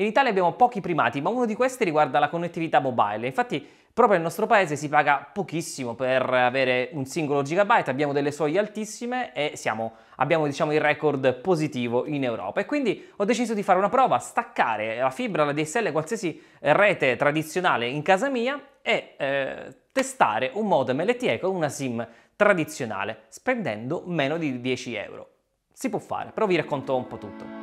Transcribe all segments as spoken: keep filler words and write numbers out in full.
In Italia abbiamo pochi primati, ma uno di questi riguarda la connettività mobile. Infatti proprio nel nostro paese si paga pochissimo per avere un singolo gigabyte, abbiamo delle soglie altissime e siamo, abbiamo diciamo, il record positivo in Europa. E quindi ho deciso di fare una prova, staccare la fibra, la D S L, qualsiasi rete tradizionale in casa mia e eh, testare un modem L T E con una SIM tradizionale, spendendo meno di dieci euro. Si può fare, però vi racconto un po' tutto.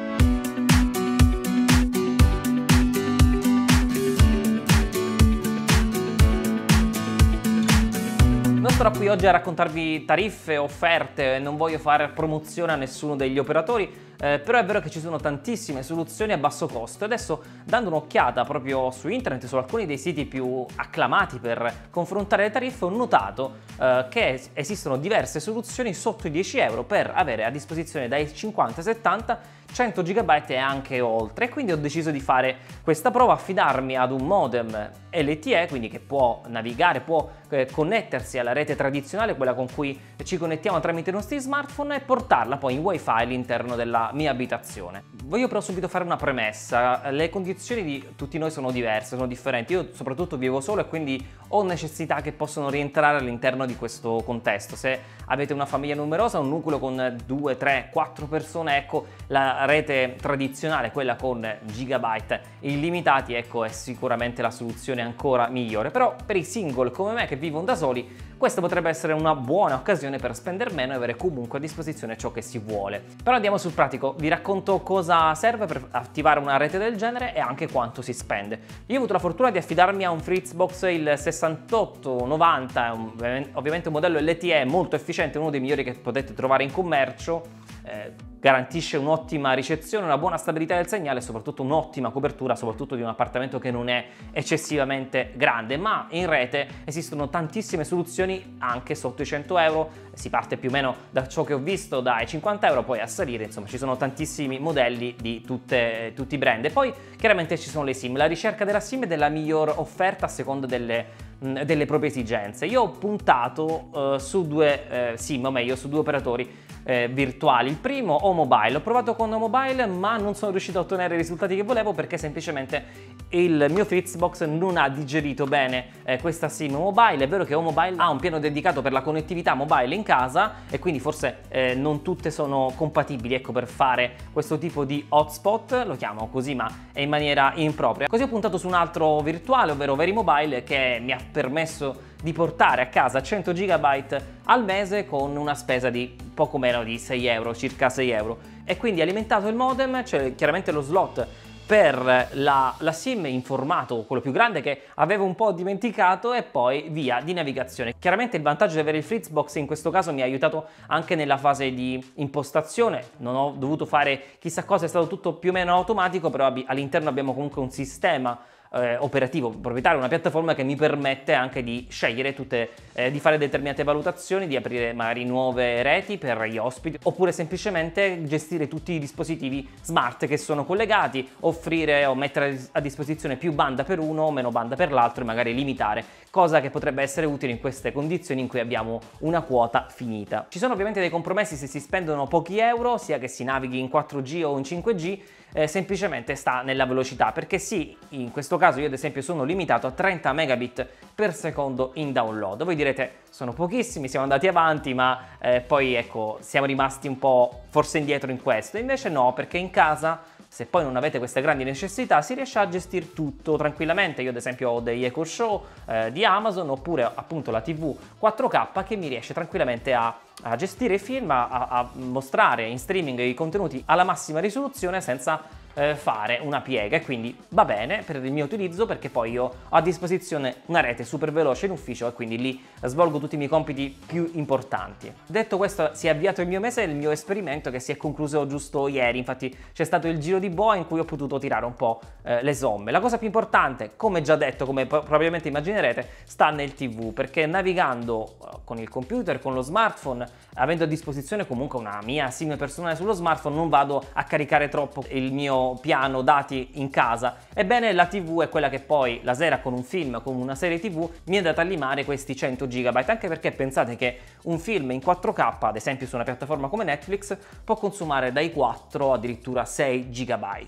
Non starò qui oggi a raccontarvi tariffe, offerte, non voglio fare promozione a nessuno degli operatori, eh, però è vero che ci sono tantissime soluzioni a basso costo. Adesso, dando un'occhiata proprio su internet, su alcuni dei siti più acclamati per confrontare le tariffe, ho notato eh, che esistono diverse soluzioni sotto i dieci euro per avere a disposizione dai cinquanta ai settanta, cento gigabyte e anche oltre. E quindi ho deciso di fare questa prova, affidarmi ad un modem L T E, quindi che può navigare, può eh, connettersi alla rete tradizionale, quella con cui ci connettiamo tramite i nostri smartphone, e portarla poi in wifi all'interno della mia abitazione. Voglio però subito fare una premessa: le condizioni di tutti noi sono diverse, sono differenti. Io soprattutto vivo solo e quindi ho necessità che possono rientrare all'interno di questo contesto. Se avete una famiglia numerosa, un nucleo con due, tre, quattro persone, ecco, la rete tradizionale, quella con gigabyte illimitati, ecco, è sicuramente la soluzione ancora migliore. Però per i single come me che vivono da soli, questa potrebbe essere una buona occasione per spendere meno e avere comunque a disposizione ciò che si vuole. Però andiamo sul pratico, vi racconto cosa serve per attivare una rete del genere e anche quanto si spende. Io ho avuto la fortuna di affidarmi a un Fritzbox, il sessantotto novanta, ovviamente un modello L T E molto efficiente, uno dei migliori che potete trovare in commercio. Eh, garantisce un'ottima ricezione, una buona stabilità del segnale e soprattutto un'ottima copertura, soprattutto di un appartamento che non è eccessivamente grande. Ma in rete esistono tantissime soluzioni anche sotto i cento euro, si parte più o meno da ciò che ho visto dai cinquanta euro, poi a salire, insomma ci sono tantissimi modelli di tutte, tutti i brand. E poi chiaramente ci sono le SIM, la ricerca della SIM e della miglior offerta a seconda delle delle proprie esigenze. Io ho puntato uh, su due uh, SIM, o meglio su due operatori uh, virtuali. Il primo O Mobile, ho provato con O Mobile ma non sono riuscito a ottenere i risultati che volevo perché semplicemente il mio Fritzbox non ha digerito bene eh, questa SIM mobile. È vero che O Mobile ha un piano dedicato per la connettività mobile in casa e quindi forse eh, non tutte sono compatibili, ecco, per fare questo tipo di hotspot, lo chiamo così ma è in maniera impropria. Così ho puntato su un altro virtuale, ovvero Very Mobile, che mi ha permesso di portare a casa cento gigabyte al mese con una spesa di poco meno di sei euro, circa sei euro. E quindi alimentato il modem, c'è chiaramente lo slot per la, la SIM in formato, quello più grande, che avevo un po' dimenticato, e poi via di navigazione. Chiaramente il vantaggio di avere il Fritzbox in questo caso mi ha aiutato anche nella fase di impostazione, non ho dovuto fare chissà cosa, è stato tutto più o meno automatico, però all'interno abbiamo comunque un sistema Eh, operativo proprietario, una piattaforma che mi permette anche di scegliere tutte, eh, di fare determinate valutazioni, di aprire magari nuove reti per gli ospiti, oppure semplicemente gestire tutti i dispositivi smart che sono collegati, offrire o mettere a disposizione più banda per uno o meno banda per l'altro e magari limitare, cosa che potrebbe essere utile in queste condizioni in cui abbiamo una quota finita. Ci sono ovviamente dei compromessi se si spendono pochi euro, sia che si navighi in quattro G o in cinque G. Eh, semplicemente sta nella velocità, perché sì, in questo caso io ad esempio sono limitato a trenta megabit per secondo in download. Voi direte sono pochissimi, siamo andati avanti, ma eh, poi ecco siamo rimasti un po' forse indietro in questo. Invece no, perché in casa, se poi non avete queste grandi necessità, si riesce a gestire tutto tranquillamente. Io ad esempio ho degli Echo Show eh, di Amazon, oppure appunto la tivù quattro K che mi riesce tranquillamente a, a gestire i film, a, a mostrare in streaming i contenuti alla massima risoluzione senza eh, fare una piega, e quindi va bene per il mio utilizzo, perché poi io ho a disposizione una rete super veloce in ufficio e quindi lì svolgo tutti i miei compiti più importanti. Detto questo, si è avviato il mio mese, il mio esperimento, che si è concluso giusto ieri. Infatti c'è stato il giro di boa in cui ho potuto tirare un po' eh, le somme. La cosa più importante, come già detto, come probabilmente immaginerete, sta nel tivù, perché navigando uh, con il computer, con lo smartphone, avendo a disposizione comunque una mia SIM personale sullo smartphone, non vado a caricare troppo il mio piano dati in casa. Ebbene, la tivù è quella che poi la sera con un film, con una serie tivù, mi è andata a limare questi cento gigabyte, anche perché pensate che un film in quattro K, ad esempio su una piattaforma come Netflix, può consumare dai quattro addirittura sei gigabyte.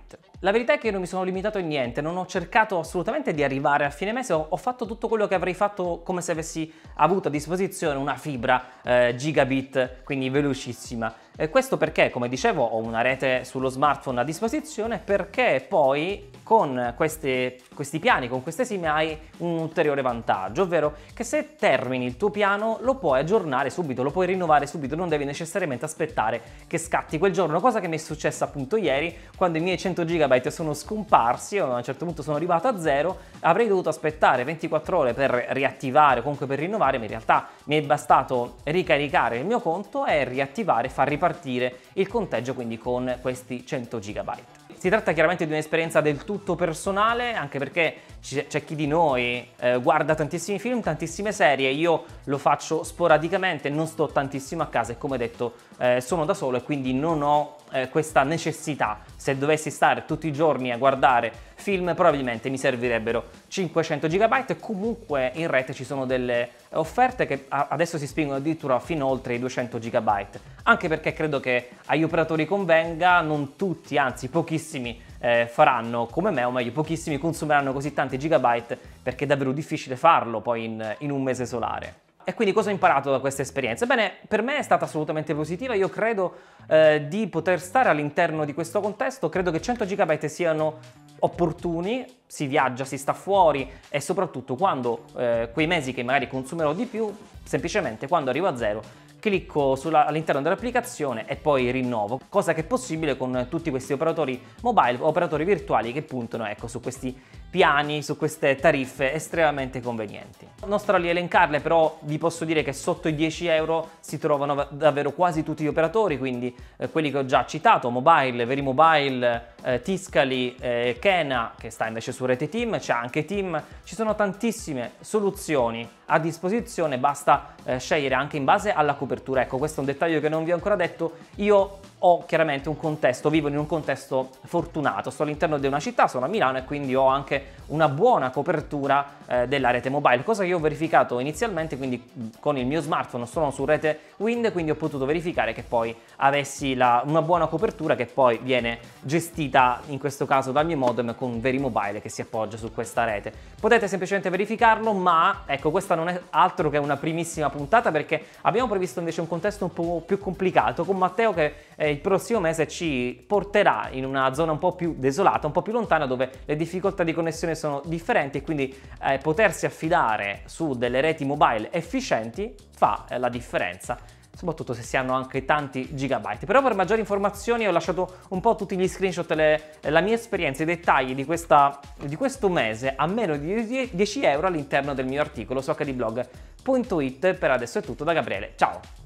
La verità è che io non mi sono limitato a niente, non ho cercato assolutamente di arrivare a fine mese, ho, ho fatto tutto quello che avrei fatto come se avessi avuto a disposizione una fibra eh, gigabit, quindi velocissima. E questo perché, come dicevo, ho una rete sullo smartphone a disposizione, perché poi con queste, questi piani, con queste SIM hai un ulteriore vantaggio, ovvero che se termini il tuo piano lo puoi aggiornare subito, lo puoi rinnovare subito, non devi necessariamente aspettare che scatti quel giorno, cosa che mi è successa appunto ieri quando i miei cento gigabyte sono scomparsi, io a un certo punto sono arrivato a zero, avrei dovuto aspettare ventiquattro ore per riattivare o comunque per rinnovare, ma in realtà mi è bastato ricaricare il mio conto e riattivare, far ripartire partire il conteggio quindi con questi cento gigabyte. Si tratta chiaramente di un'esperienza del tutto personale, anche perché c'è chi di noi eh, guarda tantissimi film, tantissime serie, io lo faccio sporadicamente, non sto tantissimo a casa e come detto eh, sono da solo e quindi non ho eh, questa necessità. Se dovessi stare tutti i giorni a guardare film probabilmente mi servirebbero cinquecento gigabyte e comunque in rete ci sono delle offerte che adesso si spingono addirittura fino oltre i duecento gigabyte, anche perché credo che agli operatori convenga, non tutti, anzi pochissimi eh, faranno come me, o meglio pochissimi consumeranno così tanti gigabyte perché è davvero difficile farlo poi in, in un mese solare. E quindi cosa ho imparato da questa esperienza? Bene, per me è stata assolutamente positiva, io credo eh, di poter stare all'interno di questo contesto, credo che cento gigabyte siano opportuni, si viaggia, si sta fuori e soprattutto quando eh, quei mesi che magari consumerò di più, semplicemente quando arrivo a zero, clicco all'interno dell'applicazione e poi rinnovo, cosa che è possibile con tutti questi operatori mobile, operatori virtuali che puntano ecco, su questi piani, su queste tariffe estremamente convenienti. Non starò lì a elencarle, però vi posso dire che sotto i dieci euro si trovano davvero quasi tutti gli operatori, quindi eh, quelli che ho già citato, Mobile, Verimobile, eh, Tiscali, eh, Kena, che sta invece su rete Team, c'è anche Team, ci sono tantissime soluzioni a disposizione, basta eh, scegliere anche in base alla copertura. Ecco, questo è un dettaglio che non vi ho ancora detto, io ho chiaramente un contesto, vivo in un contesto fortunato, sto all'interno di una città, sono a Milano e quindi ho anche una buona copertura eh, della rete mobile, cosa che io ho verificato inizialmente, quindi con il mio smartphone sono su rete Wind, quindi ho potuto verificare che poi avessi la, una buona copertura che poi viene gestita in questo caso dal mio modem con Verimobile che si appoggia su questa rete. Potete semplicemente verificarlo, ma ecco, questa non è altro che una primissima puntata perché abbiamo previsto invece un contesto un po' più complicato con Matteo che eh, il prossimo mese ci porterà in una zona un po' più desolata, un po' più lontana, dove le difficoltà di connessione sono differenti e quindi eh, potersi affidare su delle reti mobile efficienti fa eh, la differenza, soprattutto se si hanno anche tanti gigabyte. Però per maggiori informazioni ho lasciato un po' tutti gli screenshot, le, la mia esperienza, i dettagli di, questa, di questo mese a meno di dieci euro all'interno del mio articolo su acca di blog punto it. Per adesso è tutto da Gabriele, ciao!